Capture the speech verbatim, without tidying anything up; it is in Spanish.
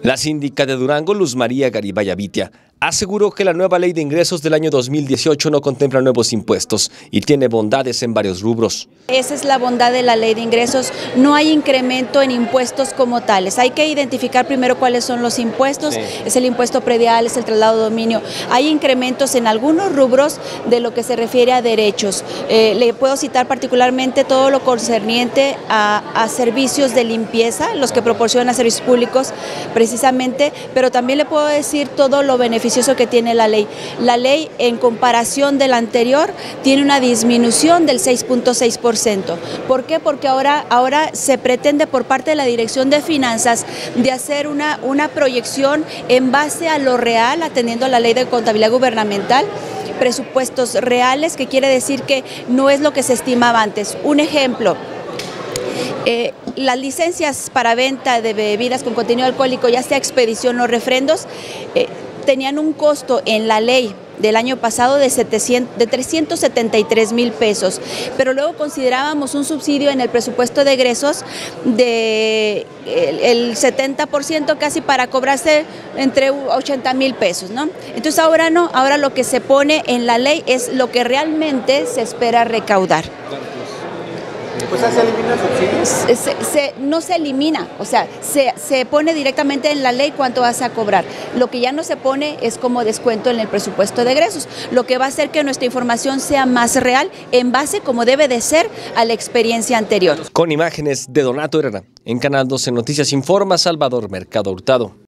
La síndica de Durango, Luz María Garibay Abitia, aseguró que la nueva ley de ingresos del año dos mil dieciocho no contempla nuevos impuestos y tiene bondades en varios rubros. Esa es la bondad de la ley de ingresos, no hay incremento en impuestos como tales. Hay que identificar primero cuáles son los impuestos, sí. Es el impuesto predial, es el traslado de dominio. Hay incrementos en algunos rubros de lo que se refiere a derechos. Eh, le puedo citar particularmente todo lo concerniente a, a servicios de limpieza, los que proporcionan servicios públicos precisamente, pero también le puedo decir todo lo beneficioso que tiene la ley. La ley, en comparación de la anterior, tiene una disminución del seis punto seis por ciento. ¿Por qué? Porque ahora, ahora se pretende por parte de la Dirección de Finanzas de hacer una, una proyección en base a lo real, atendiendo a la ley de contabilidad gubernamental, presupuestos reales, que quiere decir que no es lo que se estimaba antes. Un ejemplo. Eh, las licencias para venta de bebidas con contenido alcohólico, ya sea expedición o refrendos, eh, tenían un costo en la ley del año pasado de, setecientos, de trescientos setenta y tres mil pesos, pero luego considerábamos un subsidio en el presupuesto de egresos de el, el setenta por ciento casi para cobrarse entre ochenta mil pesos, ¿no? Entonces ahora no, ahora lo que se pone en la ley es lo que realmente se espera recaudar. Pues se elimina el subsidio. Se, se, no se elimina, o sea, se, se pone directamente en la ley cuánto vas a cobrar. Lo que ya no se pone es como descuento en el presupuesto de egresos, lo que va a hacer que nuestra información sea más real en base, como debe de ser, a la experiencia anterior. Con imágenes de Donato Herrera, en Canal doce Noticias informa Salvador Mercado Hurtado.